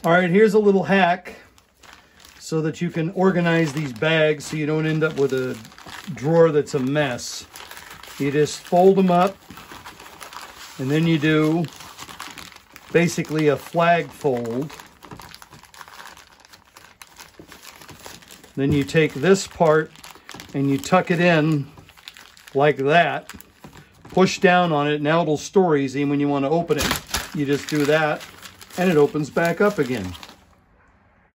All right, here's a little hack so that you can organize these bags so you don't end up with a drawer that's a mess. You just fold them up, and then you do basically a flag fold. Then you take this part and you tuck it in like that. Push down on it. Now it'll store easy, and when you want to open it, you just do that, and it opens back up again.